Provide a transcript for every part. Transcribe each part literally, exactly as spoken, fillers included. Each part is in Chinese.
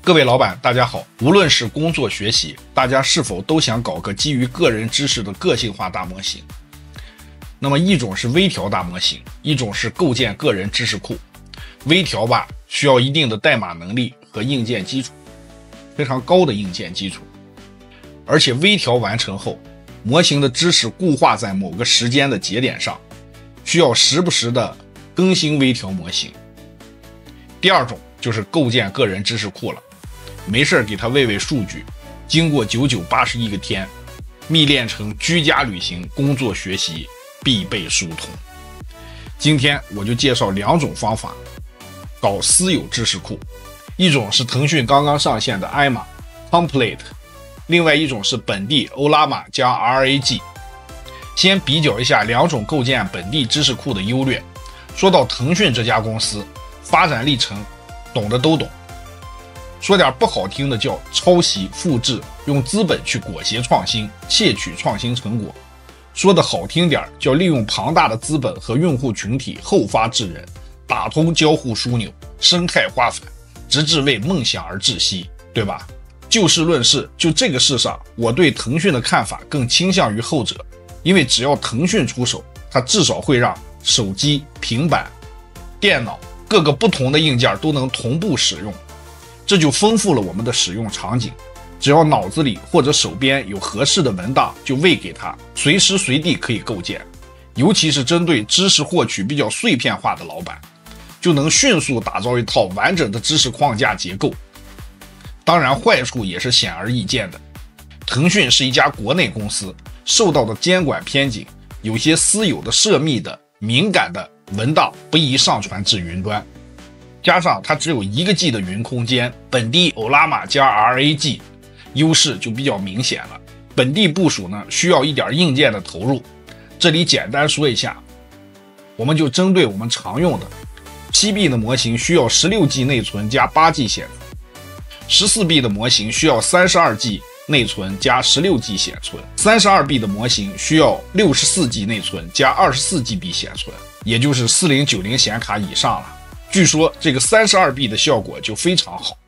各位老板，大家好。无论是工作学习，大家是否都想搞个基于个人知识的个性化大模型？那么一种是微调大模型，一种是构建个人知识库。微调吧，需要一定的代码能力和硬件基础，非常高的硬件基础。而且微调完成后，模型的知识固化在某个时间的节点上，需要时不时的更新微调模型。第二种就是构建个人知识库了。没事给他喂喂数据，经过九九八十一个天，密练成居家旅行、工作学习必备书童。今天我就介绍两种方法搞私有知识库，一种是腾讯刚刚上线的艾玛 Complete， 另外一种是本地欧拉玛加 R A G。 先比较一下两种构建本地知识库的优劣。说到腾讯这家公司，发展历程懂的都懂，说点不好听的叫抄袭复制，用资本去裹挟创新，窃取创新成果。说的好听点叫利用庞大的资本和用户群体后发制人，打通交互枢纽，生态花返，直至为梦想而窒息，对吧？就事论事，就这个事上，我对腾讯的看法更倾向于后者。因为只要腾讯出手，它至少会让手机、平板、电脑各个不同的硬件都能同步使用，这就丰富了我们的使用场景。只要脑子里或者手边有合适的文档，就喂给它，随时随地可以构建。尤其是针对知识获取比较碎片化的老板，就能迅速打造一套完整的知识框架结构。当然坏处也是显而易见的，腾讯是一家国内公司，受到的监管偏紧，有些私有的涉密的敏感的文档不宜上传至云端，加上它只有一个 G 的云空间，本地欧拉玛加 R A G 优势就比较明显了。本地部署呢，需要一点硬件的投入，这里简单说一下，我们就针对我们常用的 七 B 的模型需要 十六 G 内存加 八 G 显存， 十四 B 的模型需要 三十二 G 内存加 十六 G 显存， 三十二 B 的模型需要 六十四 G 内存加 二十四 G B 显存，也就是四零九零显卡以上了。据说这个 三十二 B 的效果就非常好。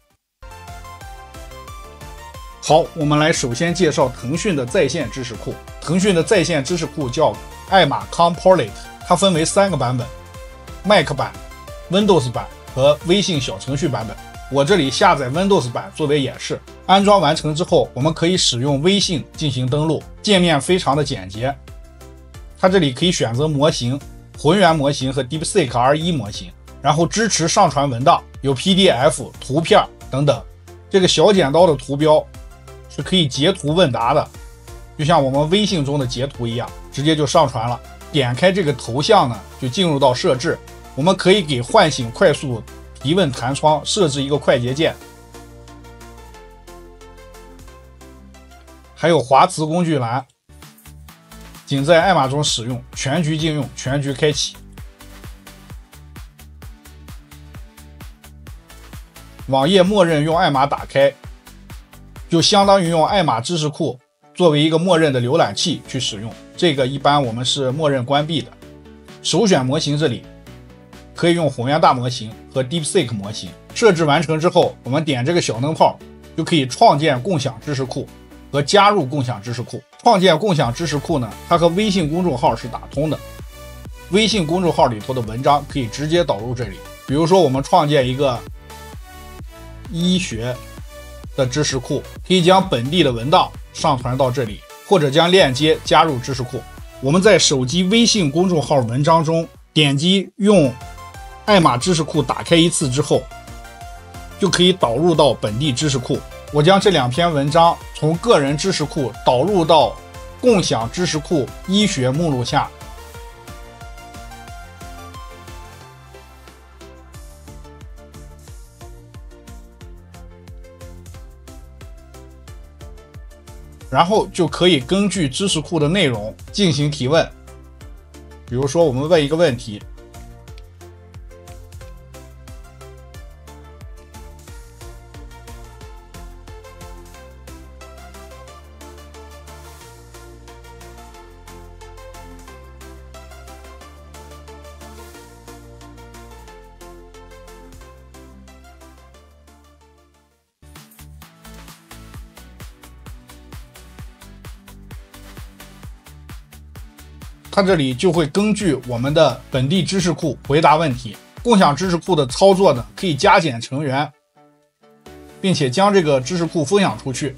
好，我们来首先介绍腾讯的在线知识库。腾讯的在线知识库叫艾玛 Complete， 它分为三个版本， Mac 版、Windows 版和微信小程序版本。我这里下载 Windows 版作为演示。安装完成之后，我们可以使用微信进行登录，界面非常的简洁。它这里可以选择模型，浑源模型和 DeepSeek R 一 模型，然后支持上传文档，有 P D F、图片等等。这个小剪刀的图标是可以截图问答的，就像我们微信中的截图一样，直接就上传了。点开这个头像呢，就进入到设置，我们可以给唤醒快速提问弹窗设置一个快捷键，还有华词工具栏，仅在艾玛中使用，全局禁用，全局开启。网页默认用艾玛打开，就相当于用艾玛知识库作为一个默认的浏览器去使用，这个一般我们是默认关闭的。首选模型这里可以用混元大模型和 DeepSeek 模型。设置完成之后，我们点这个小灯泡就可以创建共享知识库和加入共享知识库。创建共享知识库呢，它和微信公众号是打通的，微信公众号里头的文章可以直接导入这里。比如说我们创建一个医学的知识库，可以将本地的文档上传到这里，或者将链接加入知识库。我们在手机微信公众号文章中点击用艾玛知识库打开一次之后，就可以导入到本地知识库。我将这两篇文章从个人知识库导入到共享知识库医学目录下，然后就可以根据知识库的内容进行提问。比如说我们问一个问题， 它这里就会根据我们的本地知识库回答问题。共享知识库的操作呢，可以加减成员，并且将这个知识库分享出去。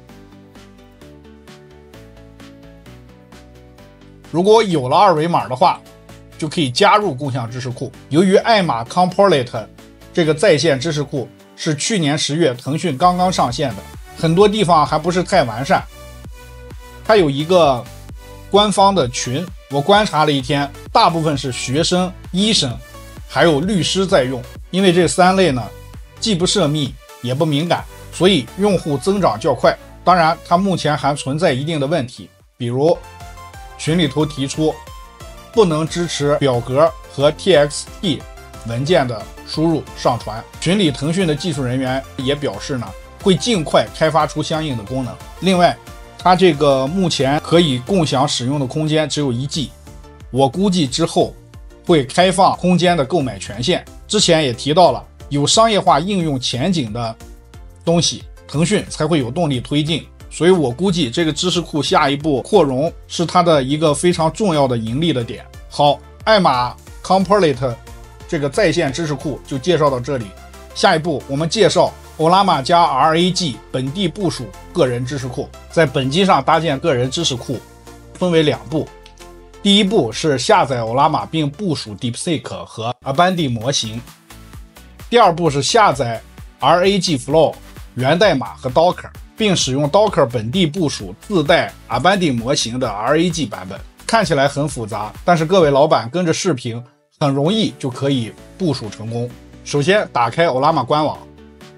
如果有了二维码的话，就可以加入共享知识库。由于艾玛 Component 这个在线知识库是去年十月腾讯刚刚上线的，很多地方还不是太完善。它有一个官方的群，我观察了一天，大部分是学生、医生还有律师在用。因为这三类呢，既不涉密也不敏感，所以用户增长较快。当然，它目前还存在一定的问题，比如群里头提出不能支持表格和 T X T 文件的输入上传。群里腾讯的技术人员也表示呢，会尽快开发出相应的功能。另外，它这个目前可以共享使用的空间只有一 G， 我估计之后会开放空间的购买权限。之前也提到了，有商业化应用前景的东西，腾讯才会有动力推进。所以我估计这个知识库下一步扩容是它的一个非常重要的盈利的点。好，艾玛 Component 这个在线知识库就介绍到这里。下一步我们介绍欧拉玛加 R A G 本地部署个人知识库。在本机上搭建个人知识库分为两步，第一步是下载欧拉玛并部署 DeepSeek 和 Abandi 模型，第二步是下载 R A G Flow 源代码和 Docker， 并使用 Docker 本地部署自带 Abandi 模型的 R A G 版本。看起来很复杂，但是各位老板跟着视频很容易就可以部署成功。首先打开欧拉玛官网，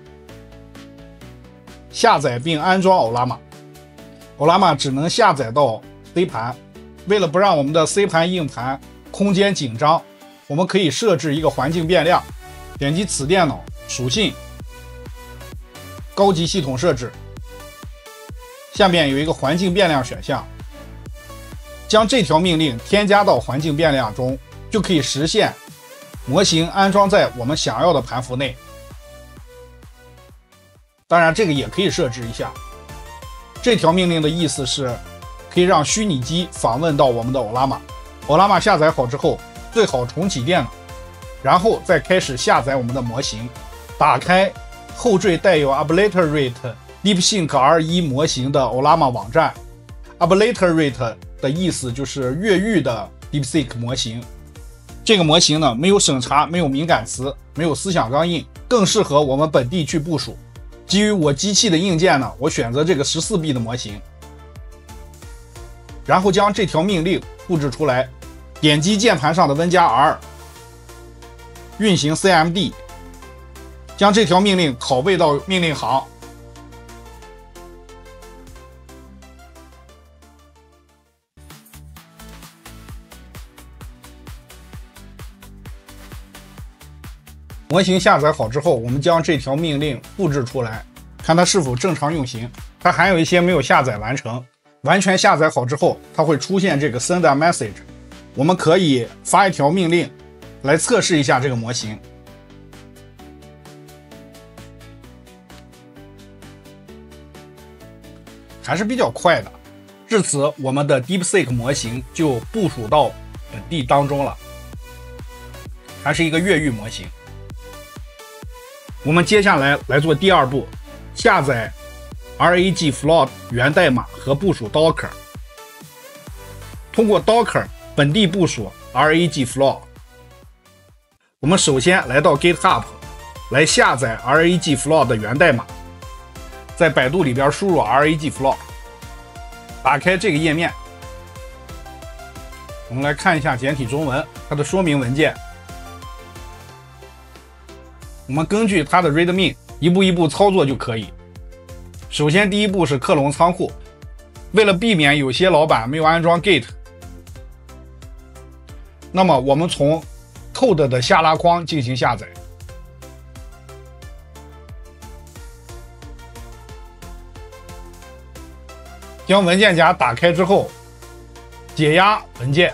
下载并安装欧拉玛。欧拉玛只能下载到 C 盘，为了不让我们的 C 盘硬盘空间紧张，我们可以设置一个环境变量，点击此电脑属性高级系统设置，下面有一个环境变量选项，将这条命令添加到环境变量中，就可以实现模型安装在我们想要的盘符内。当然这个也可以设置一下。这条命令的意思是可以让虚拟机访问到我们的欧拉玛。欧拉玛下载好之后，最好重启电脑，然后再开始下载我们的模型。打开后缀带有 Obliterate DeepSync 二十一 模型的欧拉玛网站。 Obliterate 的意思就是越狱的 DeepSeek 模型。这个模型呢，没有审查，没有敏感词，没有思想钢印，更适合我们本地去部署。基于我机器的硬件呢，我选择这个 十四 B 的模型，然后将这条命令复制出来，点击键盘上的 Win 加 R， 运行 C M D， 将这条命令拷贝到命令行。模型下载好之后，我们将这条命令复制出来，看它是否正常运行。它还有一些没有下载完成。完全下载好之后，它会出现这个 Send a message， 我们可以发一条命令来测试一下这个模型。还是比较快的。至此，我们的 DeepSeek 模型就部署到本地当中了，还是一个越狱模型。我们接下来来做第二步，下载 R A G Flow 源代码和部署 Docker。通过 Docker 本地部署 R A G Flow。我们首先来到 GitHub， 来下载 R A G Flow 的源代码，在百度里边输入 R A G Flow， 打开这个页面，我们来看一下简体中文，它的说明文件。我们根据它的 readme 一步一步操作就可以。首先第一步是克隆仓库，为了避免有些老板没有安装 Git， 那么我们从 Code 的下拉框进行下载。将文件夹打开之后，解压文件。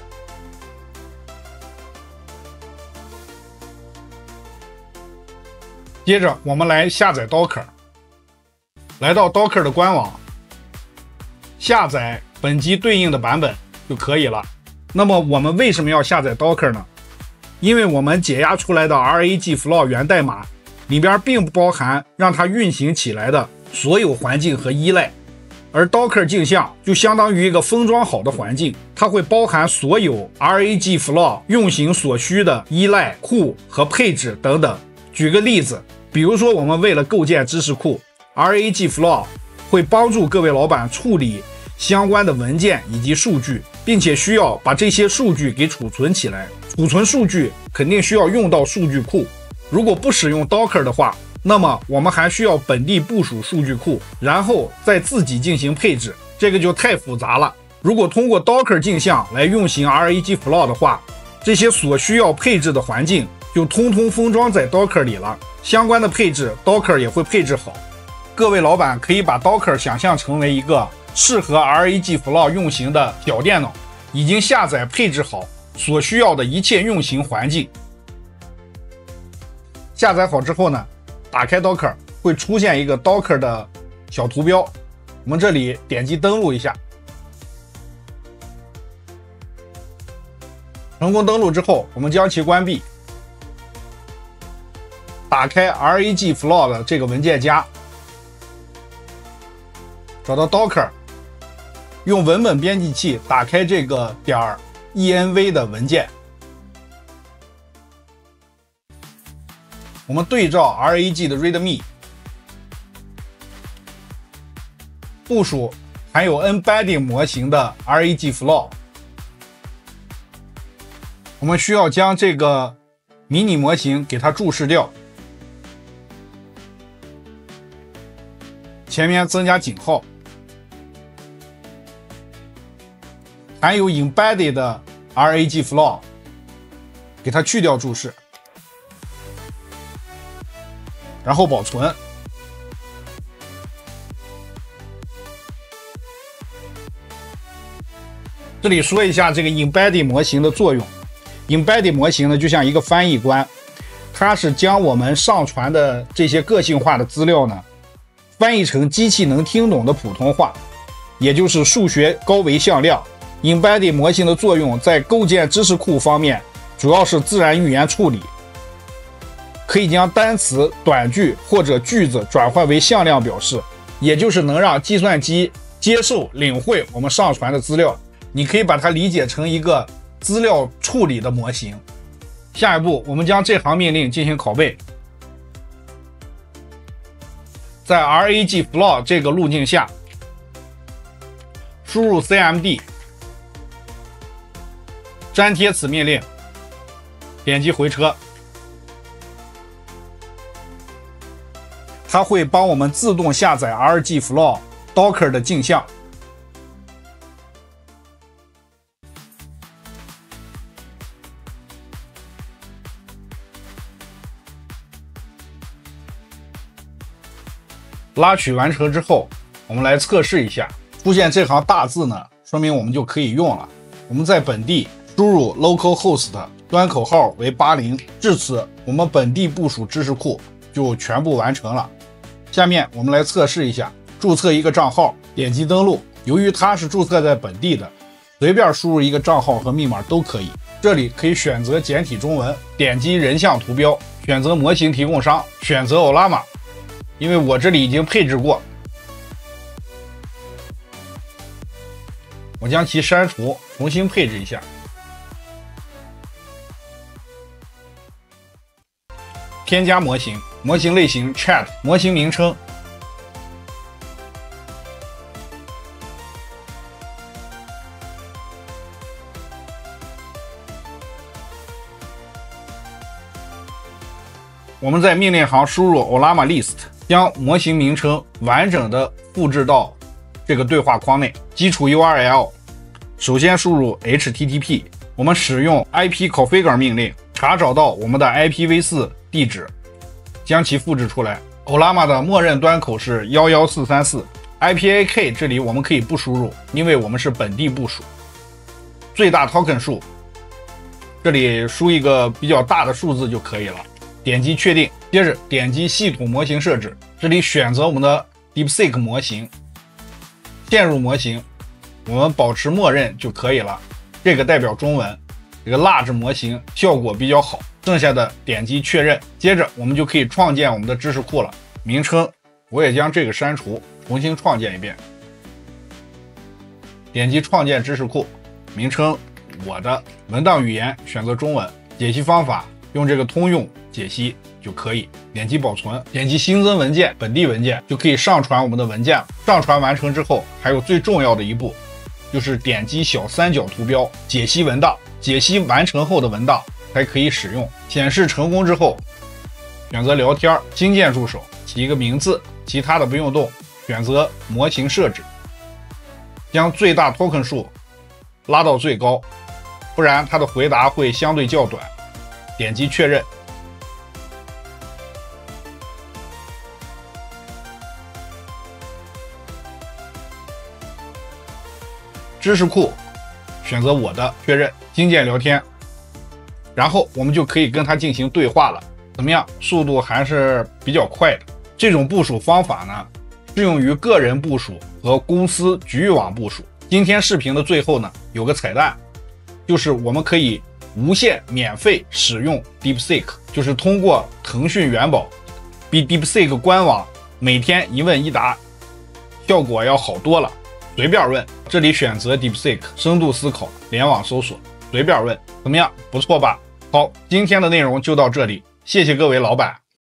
接着我们来下载 Docker， 来到 Docker 的官网，下载本机对应的版本就可以了。 那么我们为什么要下载 Docker 呢？因为我们解压出来的 RAGflow 源代码里边并不包含让它运行起来的所有环境和依赖，而 Docker 镜像就相当于一个封装好的环境，它会包含所有 RAGflow 运行所需的依赖库和配置等等。举个例子，比如说我们为了构建知识库， RAGflow 会帮助各位老板处理相关的文件以及数据，并且需要把这些数据给储存起来。储存数据肯定需要用到数据库，如果不使用 Docker 的话，那么我们还需要本地部署数据库，然后再自己进行配置，这个就太复杂了。如果通过 Docker 镜像来运行 RAGflow 的话，这些所需要配置的环境就通通封装在 Docker 里了，相关的配置 Docker 也会配置好。各位老板可以把 Docker 想象成为一个适合 RAGflow 运行的小电脑，已经下载配置好所需要的一切运行环境。下载好之后呢，打开 Docker 会出现一个 Docker 的小图标，我们这里点击登录一下。成功登录之后，我们将其关闭，打开 RAGflow 的这个文件夹，找到 Docker， 用文本编辑器打开这个点 env 的文件，我们对照 RAG 的 readme， 部署含有 embedding 模型的 RAGflow。我们需要将这个迷你模型给它注释掉，前面增加井号，含有 embedded 的 RAGflow 给它去掉注释，然后保存。这里说一下这个 embedding 模型的作用。embedding 模型呢，就像一个翻译官，它是将我们上传的这些个性化的资料呢，翻译成机器能听懂的普通话，也就是数学高维向量。embedding 模型的作用在构建知识库方面，主要是自然语言处理，可以将单词、短句或者句子转换为向量表示，也就是能让计算机接受、领会我们上传的资料。你可以把它理解成一个资料处理的模型。下一步，我们将这行命令进行拷贝。在 RAGflow 这个路径下，输入 cmd， 粘贴此命令，点击回车，它会帮我们自动下载 RAGflow Docker 的镜像。拉取完成之后，我们来测试一下。出现这行大字呢，说明我们就可以用了。我们在本地输入 localhost 端口号为八十，至此我们本地部署知识库就全部完成了。下面我们来测试一下，注册一个账号，点击登录。由于它是注册在本地的，随便输入一个账号和密码都可以。这里可以选择简体中文，点击人像图标，选择模型提供商，选择 Ollama。因为我这里已经配置过，我将其删除，重新配置一下。添加模型，模型类型 Chat， 模型名称我们在命令行输入 Ollama list， 将模型名称完整的复制到这个对话框内。基础 U R L， 首先输入 H T T P， 我们使用 ipconfigure 命令查找到我们的 I P v 四 地址，将其复制出来。Ollama 的默认端口是一一四三四， I P A K 这里我们可以不输入，因为我们是本地部署。最大 token 数，这里输一个比较大的数字就可以了。点击确定，接着点击系统模型设置，这里选择我们的 DeepSeek 模型，嵌入模型，我们保持默认就可以了。 这个代表中文，这个 large 模型效果比较好。剩下的点击确认，接着我们就可以创建我们的知识库了。名称我也将这个删除，重新创建一遍。点击创建知识库，名称我的，文档语言选择中文，解析方法用这个通用解析就可以。点击保存，点击新增文件，本地文件就可以上传我们的文件了。上传完成之后，还有最重要的一步，就是点击小三角图标解析文档，解析完成后的文档才可以使用。显示成功之后，选择聊天，新建助手，起一个名字，其他的不用动。选择模型设置，将最大 token 数拉到最高，不然它的回答会相对较短。点击确认。知识库选择我的，确认，新建聊天，然后我们就可以跟它进行对话了。怎么样？速度还是比较快的。这种部署方法呢，适用于个人部署和公司局域网部署。今天视频的最后呢，有个彩蛋，就是我们可以无限免费使用 DeepSeek， 就是通过腾讯元宝，比 DeepSeek 官网每天一问一答效果要好多了。随便问，这里选择 DeepSeek 深度思考联网搜索，随便问，怎么样？不错吧？好，今天的内容就到这里，谢谢各位老板。